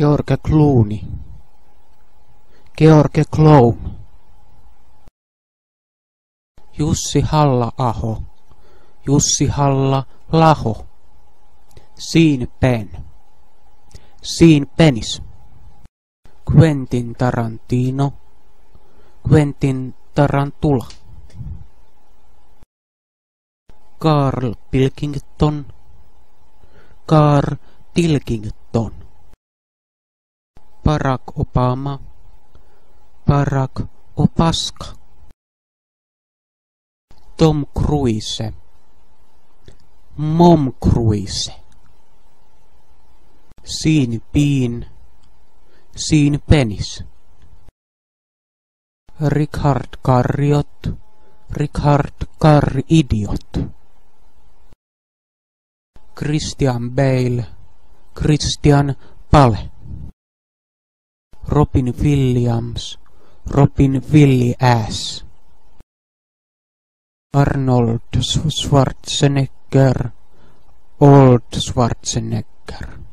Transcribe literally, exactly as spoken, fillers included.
George Clooney, George Clown, Jussi Halla-aho, Jussi Halla-laho, Sean Penn, Sean Penis, Quentin Tarantino, Quentin Tarantula, Carl Pilkington, Carl Tilkington, Barack Obama, Barack Opaska, Tom Cruise, Mom Cruise, Sean Bean, Sean Penis, Richard Garriott, Richard Garri Idiot, Christian Bale, Christian Bale, Robin Williams, Robin Willie Ass, Arnold Schwarzenegger, Old Schwarzenegger.